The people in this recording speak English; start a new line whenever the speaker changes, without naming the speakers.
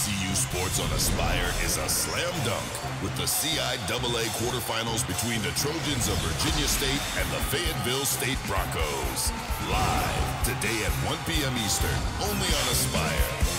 CU Sports on Aspire is a slam dunk with the CIAA quarterfinals between the Trojans of Virginia State and the Fayetteville State Broncos. Live today at 1 p.m. Eastern, only on Aspire.